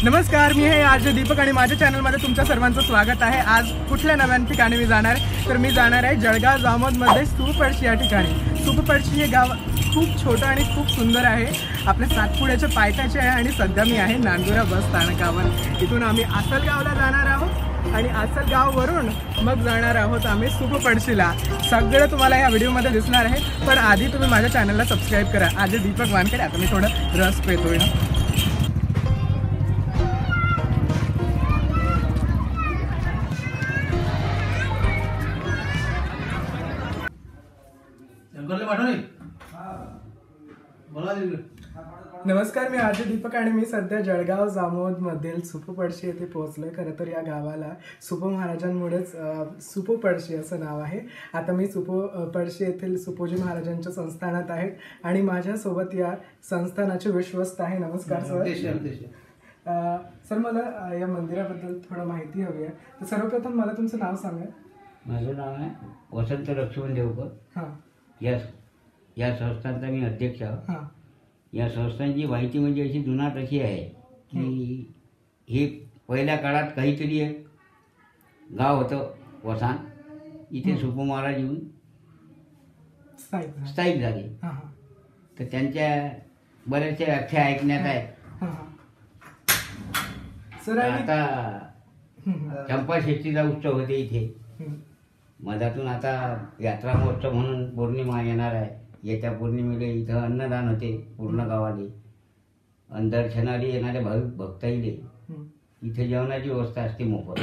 नमस्कार, मी आहे आज दीपक आणि माझ्या चॅनलमध्ये तुमच्या सर्वांचं स्वागत आहे। आज कुठल्या नव्या ठिकाणी मी जाणार आहे तर मी जाणार आहे जळगाव जामोदमध्ये सुपपळशी या ठिकाणी। सुपपळशी हे गाव खूप छोटं आणि खूप सुंदर आहे। आपले सातपुड्याच्या पायथ्याचे आहे आणि सध्या मी आहे नांदुरा बस स्थानकावर। इथून आम्ही आसलगावला जाणार आहोत आणि आसलगाववरून मग जाणार आहोत आम्ही सुपपळशीला। सगळं तुम्हाला या व्हिडिओमध्ये दिसणार आहे, पण आधी तुम्ही माझ्या चॅनलला सबस्क्राईब करा। आज दीपक वानखेडे। आता मी थोडं रस पेतोय ना। नमस्कार, मी आज दीपक आणि मी सध्या जळगाव जामोदमधील सुपपळशी येथे पोहोचलोय। खरं तर या गावाला सुप महाराजांमुळेच सुपपळशी असं नाव आहे। आता मी सुपपळशी येथील सुपोजी महाराजांच्या संस्थानात आहे आणि माझ्यासोबत या संस्थानाचे विश्वस्त आहे। नमस्कार सर। सर, मला या मंदिराबद्दल थोडं माहिती हवी आहे, तर सर्वप्रथम मला तुमचं नाव सांगा। माझं नाव आहे वसंत लक्ष्मण देवकर। हां, या संस्थांचा मी अध्यक्ष आहे। हां, या संस्थांची माहिती म्हणजे अशी जुनाट अशी आहे की हे पहिल्या काळात काहीतरी एक गाव होतं वसान, इथे सुप महाराज येऊन स्थायिक झाले। तर त्यांच्या बऱ्याचशा व्याख्या ऐकण्यात आहेत। सर, आता चंपा षष्ठीचा उत्सव होते इथे मधातून। आता यात्रा महोत्सव म्हणून पौर्णिमा येणार आहे। येत्या पौर्णिमेला इथं अन्नदान होते पूर्ण गावाले, आणि दर्शनाला येणाऱ्या भाविक भक्ताईले इथे जेवणाची व्यवस्था असते मोफत।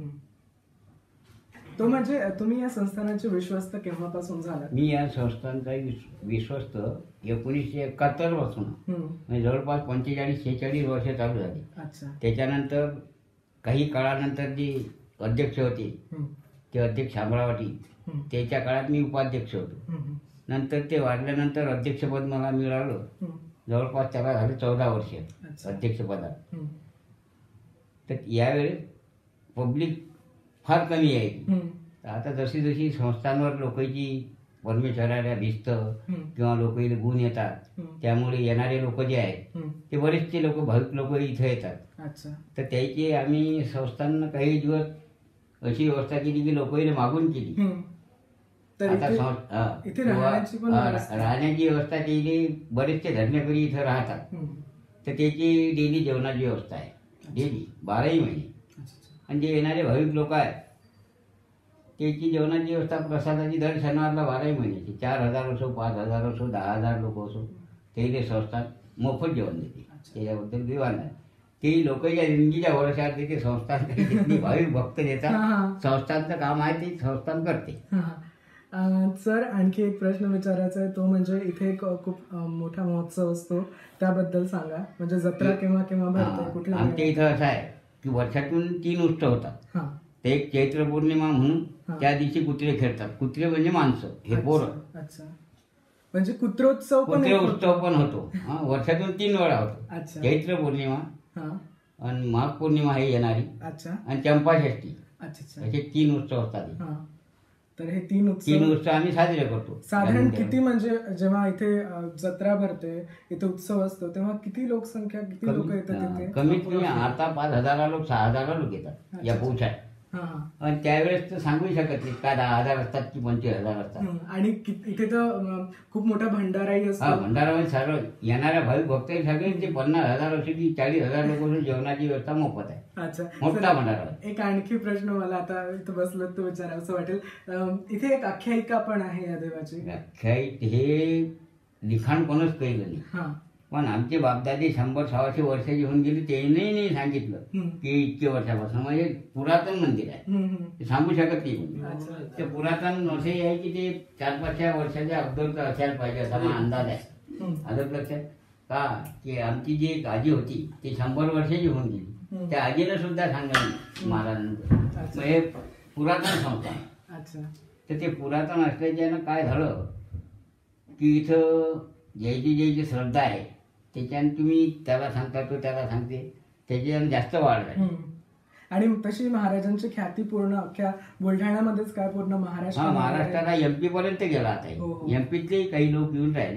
तो म्हणजे तुम्ही या संस्थानाचे विश्वस्त केव्हापासून झाला? मी या संस्थांचा विश्वस्त 1971 पासून, म्हणजे जवळपास 45-46 वर्ष चालू झाली। अच्छा। त्याच्यानंतर काही काळानंतर जे अध्यक्ष होते ते अध्यक्ष अमरावती, त्याच्या काळात मी उपाध्यक्ष होतो। नंतर ते वाढल्यानंतर अध्यक्षपद मला मिळालं। जवळपास त्याला झाले 14 वर्ष अध्यक्षपदात। तर यावेळेस पब्लिक फार कमी आहे। आता जशी जशी संस्थांवर लोकांची परमेश्वराला भिस्त किंवा लोकांना गुण येतात, त्यामुळे येणारे लोक जे आहेत ते बरेचसे लोक भाविक लोक इथे येतात। तर त्याची आम्ही संस्थांना काही दिवस अशी व्यवस्था केली की लोकांना मागून केली। आता राहण्याची व्यवस्था केली, बरेचसे धर्मेकरी इथं राहतात, तर त्याची डेली जेवणाची व्यवस्था आहे, डेली 12ही महिने। आणि जे येणारे भाविक लोक आहेत त्याची जेवणाची व्यवस्था प्रसादाची दर शनिवारला 12ही महिन्याची 4,000 असो, 5,000 असो, 10,000 लोक असो, ते संस्था मोफत जेवण देते। त्याच्याबद्दल विवाद नाही। ते लोकांच्या जिंदगीच्या भरोशावर ते संस्थान भाविक भक्त देतात। संस्थांचं काम आहे ते संस्थान करते। सर, आणखी एक प्रश्न विचारायचा आहे, तो म्हणजे इथे एक खूप मोठा महोत्सव असतो, त्याबद्दल सांगा। म्हणजे जत्रा केव्हा केव्हा भरते, कुठल्या? आमच्या इथं असं आहे की वर्षातून 3 उत्सव होतात। ते एक चैत्र पौर्णिमा म्हणून, त्या दिवशी कुत्रे खेळतात। कुत्रे म्हणजे माणसं, हे पोरं। अच्छा, म्हणजे कुत्रोत्सव पण होतो। वर्षातून 3 वेळा होतो। चैत्र पौर्णिमा आणि माघ पौर्णिमा हे येणारी, आणि चंपा षष्ठी, असे 3 उत्सव असतात। तर हे 3 उत्सव आम्ही साजरे करतो। साधारण किती, म्हणजे जेव्हा इथे जत्रा भरते, इथे उत्सव असतो, तेव्हा किती लोकसंख्या, किती लोक येतात इथे? कमीत कमी आता 5,000 लोक, 6,000 लोक येतात या पोशात। आणि त्यावेळेस तर सांगू शकत नाही का 10,000 असतात की 25,000 असतात। आणि इथे तर खूप मोठा भंडाराही असतो। भंडारा म्हणजे सगळं येणाऱ्या भाविक भक्त सगळे 50,000 असो की 40,000 लोक जेवणाची व्यवस्था मोफत आहे। अच्छा, मोठा भंडारा। एक आणखी प्रश्न मला आता इथं बसलो तो विचारावं वाटेल। इथे एक आख्यायिका पण आहे या देवाची। आख्यायिका हे लिखाण कोणच केलं नाही, पण आमचे बापदादी 100-125 वर्षाची होऊन गेली, त्यांनी नाही सांगितलं की इतके वर्षापासून, म्हणजे पुरातन मंदिर आहे, ते सांगू शकत नाही। ते पुरातन असे आहे की ते 4-5 वर्षाच्या अगोदर असायला पाहिजे असा माझा अंदाज आहे। आलं लक्षात का की आमची जी एक आजी होती ती 100 वर्षाची होऊन गेली, त्या आजीला सुद्धा सांगायला महाराजांचं। हे पुरातन संस्था। तर ते पुरातन असल्याच्यानं काय झालं की इथं ज्याची श्रद्धा आहे त्याच्यानं तुम्ही त्याला सांगता, तो त्याला सांगते, त्याच्यानं जास्त वाढ झाली। आणि तशी महाराजांची ख्याती पूर्ण अख्ख्या बुलढाण्यामध्येच काय पूर्ण महाराष्ट्राला MP पर्यंत गेला। आता MP तले काही लोक येऊन राहिले,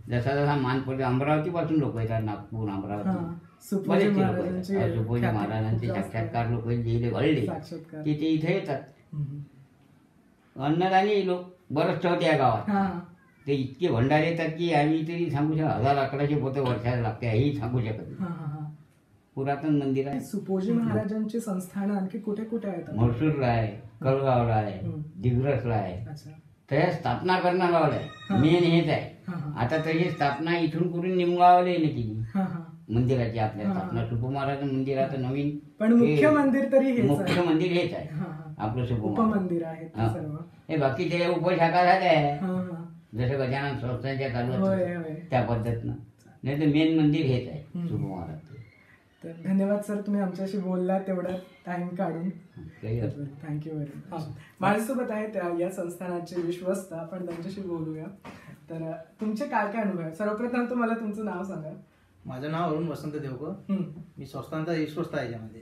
जसा जसा मान पडतो अमरावती पासून लोक येतात, नागपूर, अमरावती सुपोजी बरेचसे लोक महाराजांचे येतात. सुपोजी महाराजांचे साक्षात्कार लोक जे घडले साक्षात्कार. ते इथे येतात. अन्नदानी लोक बरंच ठेवते या गावात. ते इतके भंडारे येतात की आम्ही तरी सांगू शकतो 1000-1100 पोते वर्षाला लागते हेही सांगू शकत नाही. पुरातन मंदिर आहे. सुपोजी महाराजांची संस्थान आणखी कुठे कुठे आहेत? म्हैसूरला आहे, कळगावला आहे, दिग्रसला आहे. त्या स्थापना करणारा मेन हेच आहे. आता तशी स्थापना इथून करून निमगावला येणे केली मंदिराची. आपल्या स्थापना सुपो महाराज मंदिराचं नवीन पण मुख्य मंदिर तरी हेच आहे. मुख्य मंदिर हेच आहे आपलं सुपो उपमंदिर आहे सर्व. हे बाकीचे उपशाखा झाल्या आहे जसं गजानन संस्थांच्या चालू त्या पद्धतीनं. नाही तर मेन मंदिर हेच आहे सुपो महाराज. तर धन्यवाद सर, तुम्ही आमच्याशी बोलला तेवढा टाइम काढून. Thank you very much. माझ्यासोबत आहेत या संस्थानाचे विश्वस्त, आपण त्यांच्याशी बोलूया. तर तुमचे काय काय अनुभव आहे? सर्वप्रथम तुम्हाला तुमचं नाव सांगा. माझं नाव अरुण वसंत देवकर. मी संस्थांचा विश्वस्त आहे याच्यामध्ये.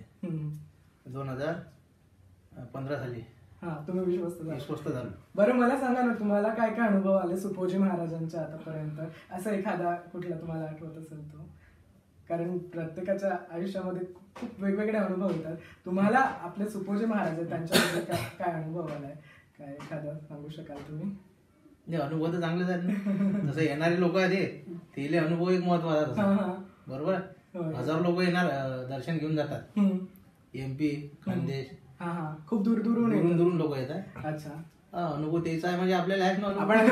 2015 साली तुम्ही विश्वस्त झालो. बरं, मला सांगा ना तुम्हाला काय काय अनुभव आले सुपोजी महाराजांच्या आतापर्यंत? असं एखादा कुठला तुम्हाला आठवत असेल तो? कारण प्रत्येकाच्या आयुष्यामध्ये खूप वेगवेगळे अनुभव येतात. तुम्हाला आपले सुपोजी महाराज आहेत त्यांच्याबद्दल काय अनुभव आलाय? काय एखादा सांगू शकाल तुम्ही? अनुभव तर चांगलेच आहेत ना. जसं येणारे लोक आहेत ते अनुभव एक महत्वाचा. बरोबर, 1000 लोक येणार, दर्शन घेऊन जातात. MP, खानदेश, खूप दूर दुरून लोक येतात. अच्छा, अनुभव त्याचा आहे म्हणजे आपल्याला आहेत ना.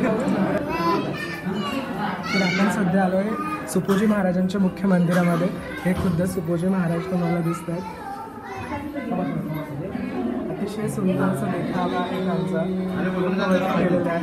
आपण सध्या आलोय सुपोजी महाराजांच्या मुख्य मंदिरामध्ये. हे खुद्द सुपोजी महाराज तुम्हाला दिसत आहेत. अतिशय सुंदर असं देखावा आहे त्यांचा.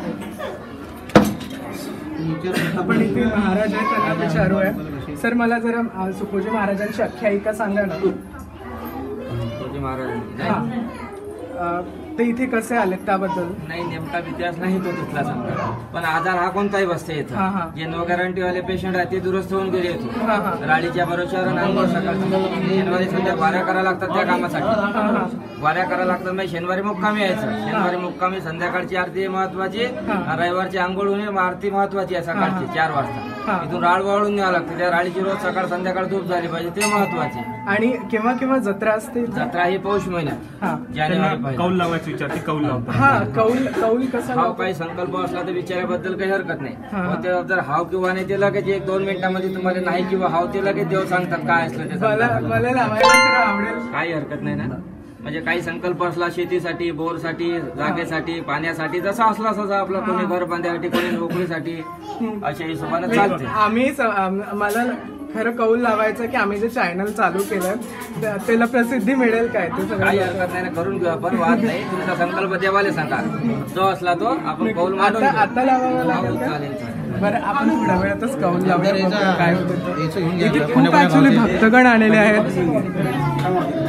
आपण इथे महाराज आहेत त्यांना विचारूया. सर, मला जरा सुपोजी महाराजांची आख्यायिका सांगा ना. सुपोजी महाराज ते इथे कसे आले त्याबद्दल? नाही, नेमका इतिहास नाही तो तिथला सांगता. पण आजार हा कोणताही बसते येतो. जे नो गॅरंटी वाले पेशंट आहेत ते दुरुस्त होऊन गेले येतो. राळीच्या भरोश्यावर अंघोळ सकाळची. शनिवारी संध्या वाऱ्या करायला लागतात त्या कामासाठी. वाऱ्या करायला लागतात म्हणजे शनिवारी मुक्कामी यायचं. शनिवारी मुक्कामी संध्याकाळची आरती महत्वाची, रविवारची आंघोळ होणे आरती महत्वाची आहे सकाळची 4 वाजता. इथून राळ वाळून न्यावं लागते. त्या राळीची रोज सकाळ संध्याकाळ धूप झाली पाहिजे, ते महत्वाचे. आणि केव्हा केव्हा जत्रा असते? जत्रा ही पौष महिन्यात जानेवारी. कौल लावायची विचारते, कौल लावतात. कौल कसं? हाव काही संकल्प असला तर विचाराबद्दल काही हरकत नाही. जर हाव किंवा नाही ते लगेच 1-2 मिनिटांमध्ये तुम्हाला नाही किंवा हाव ते लगेच देव सांगतात काय असलं ते. मला लावायला आवडेल. काही हरकत नाही ना. म्हणजे काही संकल्प असला शेतीसाठी, बोरसाठी, जागेसाठी, पाण्यासाठी, जसा असला तसा आपला कोणी घर बांधण्यासाठी, कोणी नोकरीसाठी, अशा हिशोबाने चालते. आम्ही मला खरं कौल लावायचं की आम्ही जे चॅनल चालू केलं त्याला प्रसिद्धी मिळेल काय? ते सगळं काही हरकत नाही ना, करून घेऊ आपण, वाद नाही. तुमचा संकल्प देवाले सांगा, जो असला तो आपण कौल मांडून आता लावावा लागेल. चालेल. बरं, आपण थोड्या वेळातच कौल लावूया. काय होतं इथे खूप ऍक्च्युली भक्तगण आलेले आहेत.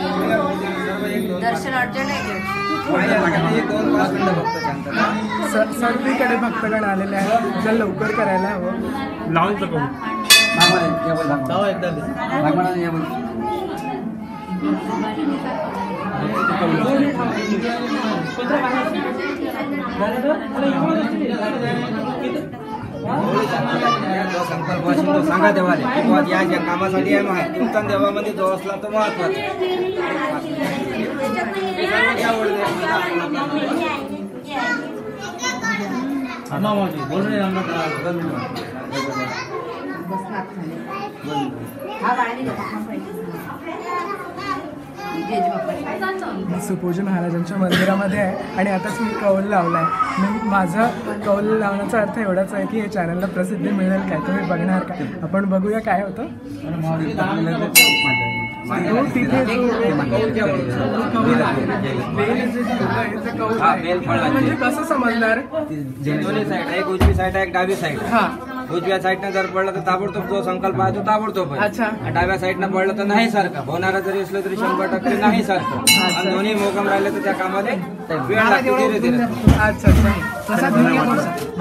दर्शन अर्जंट आहे. सर्वीकडे भक्तगण आलेले आहेत. जर लवकर करायला हवं. लावून तर करू. संकल्प असेल तो सांगा देवाले. या कामासाठी आहे मग तुमचा देवामध्ये जो असला तो महत्वाचा. सुपोजी महाराजांच्या मंदिरामध्ये आहे आणि आताच मी कौल लावलाय. माझा कौल लावण्याचा अर्थ एवढाच आहे की हे चॅनलला प्रसिद्धी मिळेल काय, तुम्ही बघणार का? आपण बघूया काय होतं. म्हणजे कसं समजणार? दोन्ही साईड, एक उजवी साईड आहे, एक डावी साईड. उजव्या साईडनं जर पडलं तर ताबडतोब जो संकल्प आहे तो ताबडतोब. अच्छा. डाव्या साईडनं पडलं तर नाही सारखं. होणारा जरी असलं तरी 100% नाही सारखं. आणि दोन्ही मोकम राहिले तर त्या कामाला वेळ लागतो धीरे धीरे. अच्छा, धन्यवाद.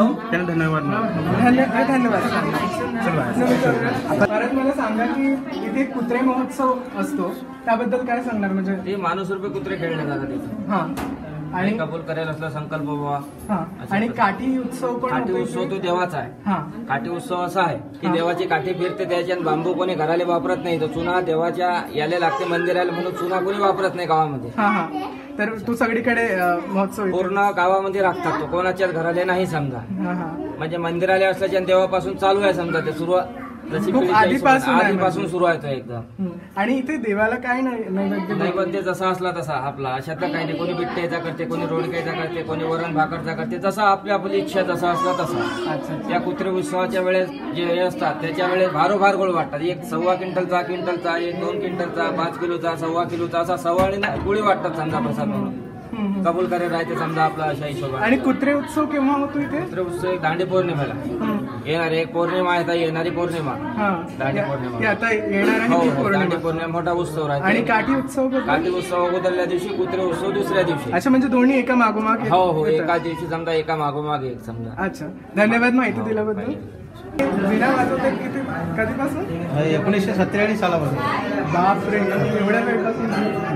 परत मला सांगा की इथे कुत्रे महोत्सव असतो, त्याबद्दल काय सांगणार? म्हणजे ते माणूस रुपये कुत्रे खेळले जातात तिथं. आणि कबूल करेल असला संकल्प बाबा. हा. आणि काठी उत्सव पण काठी होतो उत्सव इथे? तो देवाचा आहे. हा. काठी उत्सव असा आहे की हा. देवाची काठी फिरते त्याच्यात बांबू कोणी घराला वापरत नाही. तो चुना देवाच्या याला लागते मंदिराला म्हणून चुना कोणी वापरत नाही गावामध्ये. हा हा. तर तू सगळीकडे महोत्सव इथे? पूर्ण गावामध्ये राखतात तो, कोणाच्याच घराला नाही समजा. हा हा. म्हणजे मंदिराला असल्याच्या देवापासून चालू आहे समजा ते सुरुवात जशी खूप पिढीच्या आधीपासून आहे आधीपासून म्हणजे. सुरू आहे तो एकदम. आणि इथे देवाला काय नैवेद्य नैवेद्य जसा असला तसा आपला अशातला काही नाही. कोणी बिट्ट्याचा करते, कोणी रोडक्याचा करते, कोणी वरण भाकरचा करते, जसा आपली आपली इच्छा जसा असला तसा. अच्छा. त्या कुत्रे उत्सवाच्या वेळेस जे हे असतात त्याच्या वेळेस भारोभार गोळ वाटतात. एक 1.25 क्विंटलचा, क्विंटलचा, एक 2 क्विंटलचा, 5 किलोचा, 1.25 किलोचा असा 1.25 गोळी वाटतात समजा प्रसाद म्हणून. कबूल करेल राहते समजा आपला अशा हिशोबाने. आणि कुत्रे उत्सव केव्हा होतो इथे? कुत्रे उत्सव एक दांडी पौर्णिमेला येणार. एक पौर्णिमा आहे, येणारी पौर्णिमा दांडी पौर्णिमा. हे आता येणार आहे हो ती हो, दांडी पौर्णिमा. पौर्णिमा मोठा उत्सव राहते. आणि काठी उत्सव कधी? काठी उत्सव अगोदरल्या दिवशी, कुत्रे उत्सव दुसऱ्या दिवशी. अच्छा, म्हणजे दोन्ही एका मागोमाग हो हो, येतात? एका दिवशी समजा एका मागोमाग एक समजा. अच्छा, धन्यवाद माहिती दिल्याबद्दल. वीणा वाजवते किती कधीपासून? 1947 सालापासून. बापरे, एवढ्या वेळपासून?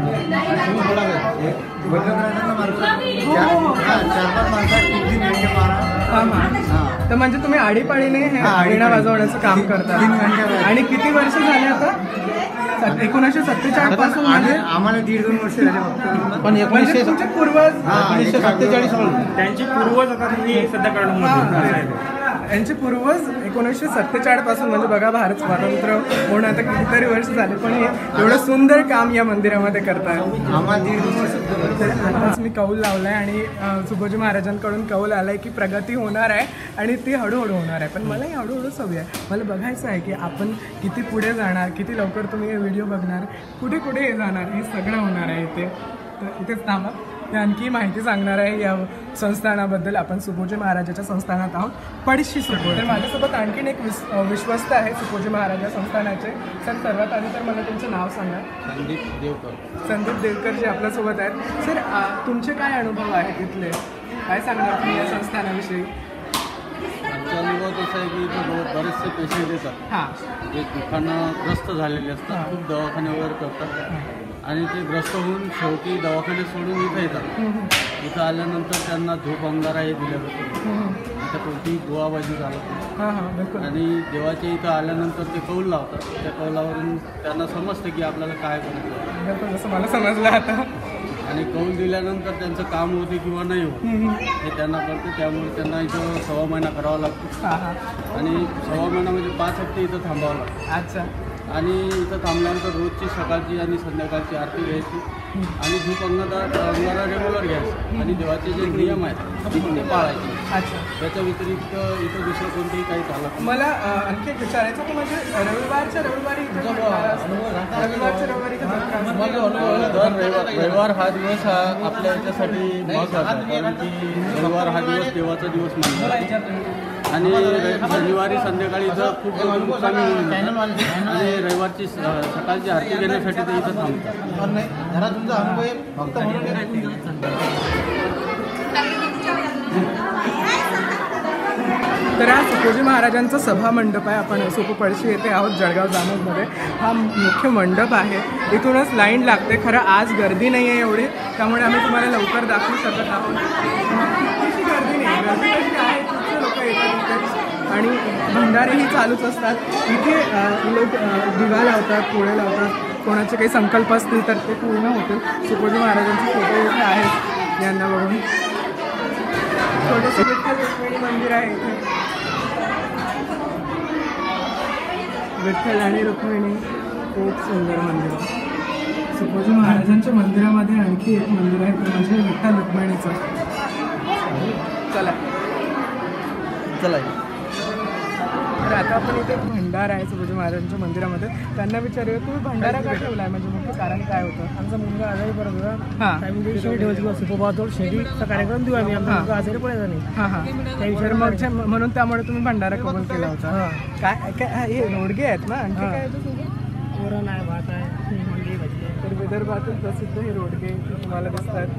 तर म्हणजे तुम्ही आडीपाडीने हे वीणा वाजवण्याचं काम करता. आणि किती वर्ष झाले आता? 1947 पासून? म्हणजे आम्हाला 1.5-2 वर्ष झाले फक्त. पण म्हणजे तुमचे पूर्वज? 1947 त्यांची पूर्वज आता तुम्ही सध्या कळून यांचे पूर्वज 1947 पासून, म्हणजे बघा भारत स्वातंत्र्य होऊन आता कितीतरी वर्ष झाले, पण हे एवढं सुंदर काम या मंदिरामध्ये करताय. आम्हाला 1.5-2 वर्ष. आताच मी कौल लावलाय आणि सुभोजी महाराजांकडून कौल आलाय की प्रगती होणार आहे आणि ती हळूहळू होणार आहे. पण मलाही हळूहळूच हवी आहे. मला बघायचं आहे की आपण किती पुढे जाणार, किती लवकर तुम्ही हे व्हिडिओ बघणार, कुठे कुठे हे जाणार, हे सगळं होणार आहे इथे. तर इथेच थांबा, ते आणखी माहिती सांगणार आहे या संस्थानाबद्दल. आपण सुभोजी महाराजाच्या संस्थानात आहोत, पडशी सुभोजी. तर माझ्यासोबत आणखीन एक विश्वस्त आहे सुभोजी महाराजा संस्थानाचे. सर, सर्वात आधी तर मला तुमचं नाव सांगा. संदीप देवकर. संदीप देवकर जे आपल्यासोबत आहेत. सर, तुमचे काय अनुभव आहेत इथले, काय सांगणार तुम्ही या संस्थानाविषयी? आमचा अनुभव तसा आहे की इथं बरेचसे पेशंट येतात. हां. जे दुखानं ग्रस्त झालेले असतात, खूप दवाखाने वगैरे करतात आणि ते ग्रस्त होऊन शेवटी दवाखाने सोडून इथं येतात. इथं आल्यानंतर त्यांना धूप अंगारा हे दिल्या जातो. इथं कोणतीही दुवाबाजी चालत नाही. हां हां, बिलकुल. आणि देवाच्या इथं आल्यानंतर ते कौल लावतात. त्या कौलावरून त्यांना समजतं की आपल्याला काय करायचं. बिलकुल, जसं मला समजलं आता. आणि कौल दिल्यानंतर त्यांचं काम होते किंवा नाही होत हे त्यांना कळतं. त्यामुळे त्यांना इथं 1.25 महिना करावा लागतो. हां हां. आणि 1.25 महिना म्हणजे 5 हप्ते इथं थांबावं लागतं. अच्छा. आणि इथं थांबल्यानंतर रोजची सकाळची आणि संध्याकाळची आरती घ्यायची आणि धूप अंगारा रेग्युलर घ्यायचं आणि देवाचे जे नियम आहेत ते पाळायचे. अच्छा. त्याच्या व्यतिरिक्त इथं दुसरं कोणतेही काही चालत नाही. मला आणखी एक विचारायचं की म्हणजे रविवारच्या रविवारी इथे भंडारा असतो. रविवारच्या रविवारी इथे जत्रा असते. दर रविवार हा दिवस हा आपल्या याच्यासाठी महत्त्वाचा आहे, कारण की रविवार हा दिवस देवाचा दिवस मानला जातो. आणि शनिवारी संध्याकाळी इथं खूप मुक्कामी होऊन जातात आणि रविवारची सकाळची आरती घेण्यासाठी ते इथं थांबतात. तुमचा अनुभव फक्त तर हा सुभोजी महाराजांचा सभा मंडप आहे. आपण सुपपळशी येथे आहोत, जळगाव जामोदमध्ये. हा मुख्य मंडप आहे. इथूनच लाईन लागते. खरं आज गर्दी नाही आहे एवढी, त्यामुळे आम्ही तुम्हाला लवकर दाखवू शकत आहोत. कितीशी गर्दी नाही, गर्दी कशी आहे, खूपसे लोक येतात इथे आणि भंडारेही चालूच असतात. इथे लोक दिवा लावतात, पोळे लावतात. कोणाचे काही संकल्प असतील तर ते पूर्ण होतील. सुभोजी महाराजांचे फोटो इथे आहेत, यांना बघून. छोटेसे विठ्ठल रुक्मिणी मंदिर आहे इथे. विठ्ठल आणि रुक्मिणी, खूप सुंदर मंदिर. सुभोजी महाराजांच्या मंदिरामध्ये आणखी एक मंदिर आहे, ते म्हणजे विठ्ठल रुक्मिणीचं. चला चला. तर आता आपण इथे भंडारा आहे सुभोजी महाराजांच्या मंदिरामध्ये. त्यांना विचारूया, तुम्ही भंडारा का ठेवला आहे, म्हणजे मुख्य कारण काय होतं? आमचा मुलगा आजारी पडत होता. हां ठेवायची सुपबाजोड शेतीचा कार्यक्रम देऊ आम्ही. आमचा मुलगा आजारी पडायचा नाही. हां हां. त्या विचार मग म्हणून त्यामुळे तुम्ही भंडारा कबूल केला होता. काय काय हे रोडगे आहेत ना, आणखी काय येतं सोबत? वरण आहे, भात आहे, मुलगी भाजी आहे. तर विदर्भातील प्रसिद्ध हे रोडगे तुम्हाला दिसतात.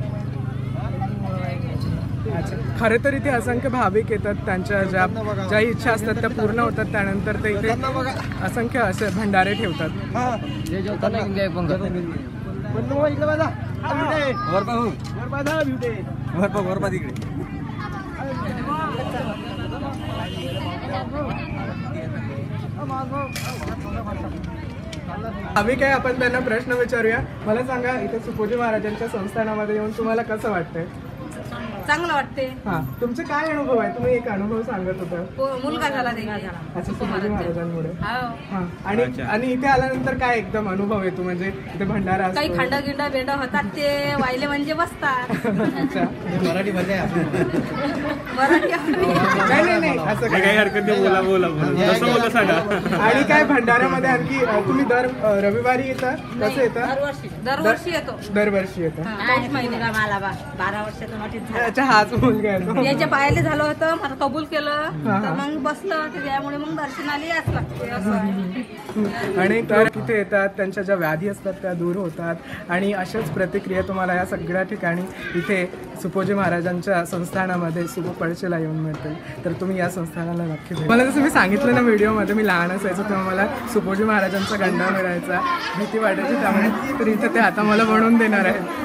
अच्छा. खरं तर इथे असंख्य भाविक येतात, त्यांच्या ज्या इच्छा असतात त्या पूर्ण होतात. त्यानंतर ते इथे असंख्य असे भंडारे ठेवतात. आम्ही काय आपण त्यांना प्रश्न विचारूया. मला सांगा, इथे सुपोजी महाराजांच्या संस्थानामध्ये येऊन तुम्हाला कसं वाटतंय? चांगलं वाटते. हा, तुमचे काय अनुभव आहे? तुम्ही एक अनुभव सांगत होता. मुलगा झाला अच्छा, सुपोजी महाराजांमुळे. काही हा, आणि इथे आल्यानंतर काय एकदम अनुभव येतो? म्हणजे इथे भंडारा असतो. खंड गिंड बेंड होतात ते वाहिले म्हणजे बसतात. अच्छा, मराठी मध्ये मराठी नाही असं काही काय. हरकत नाही, बोला कसं बोला सांगा. आणि काय भंडाऱ्यामध्ये आणखी तुम्ही दर रविवारी येता? कसं येता? दरवर्षी येतो. दरवर्षी येता. पौष महिन्याला मला 12 वर्षाचा नोटीस झाला. अच्छा, हाच मुलगा आहे. याच्या पायाले झालं होतं, मला कबूल केलं तर मग बसलं, त्यामुळे मग दर्शनाला याच लागते असं आहे. आणि तर तिथे येतात, त्यांच्या ज्या व्याधी असतात त्या दूर होतात. आणि अशाच प्रतिक्रिया तुम्हाला या सगळ्या ठिकाणी इथे सुपोजी महाराजांच्या संस्थानामध्ये सुपपळशीला येऊन मिळतील. तर तुम्ही या संस्थानाला नक्की भेट. मला जसं मी सांगितलं ना व्हिडिओमध्ये, मी लहान असायचो तेव्हा मला सुपोजी महाराजांचा गंडा मिळायचा, भीती वाटायची त्यामुळे. तर इथे ते आता मला बनवून देणार आहे.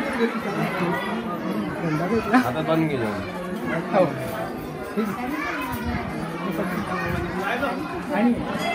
आता बंद केलं. हो. आणि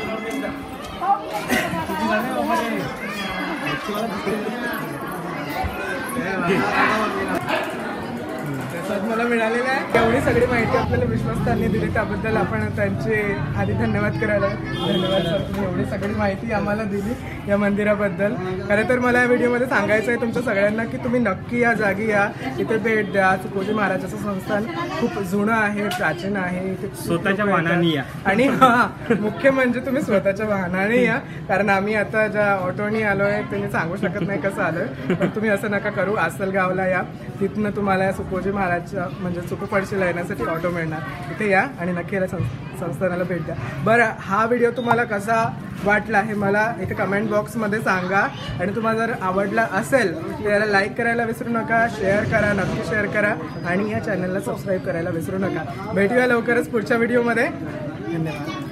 प्रसाद मला मिळालेला आहे. एवढी सगळी माहिती आपल्याला विश्वस्तांनी दिली, त्याबद्दल आपण त्यांचे आधी धन्यवाद करायला. धन्यवाद सर, तुम्ही एवढी सगळी माहिती आम्हाला दिली या मंदिराबद्दल. खरं तर मला या व्हिडिओमध्ये सांगायचं आहे तुमच्या सगळ्यांना की तुम्ही नक्की या जागी या, इथे भेट द्या. सुपोजी महाराजाचं संस्थान खूप जुनं आहे, प्राचीन आहे. इथे स्वतःच्या वाहनाने या. आणि मुख्य म्हणजे तुम्ही स्वतःच्या वाहनाने या, कारण आम्ही आता ज्या ऑटोनी आलोय त्यांनी सांगू शकत नाही कसं आलोय. पण तुम्ही असं नका करू. आसलगावला या, तिथनं तुम्हाला या सुपोजी महाराजच्या म्हणजे सुपपळशीला येण्यासाठी ऑटो मिळणार. इथे या आणि नक्की या संस्थानाला भेट द्या. बरं, हा व्हिडिओ तुम्हाला कसा वाटला हे मला इथे कमेंट बॉक्समध्ये सांगा. आणि तुम्हाला जर आवडला असेल तर याला लाईक करायला विसरू नका, शेअर करा, नक्की शेअर करा. आणि या चॅनलला सबस्क्राईब करायला विसरू नका. भेटूया लवकरच पुढच्या व्हिडिओमध्ये. धन्यवाद.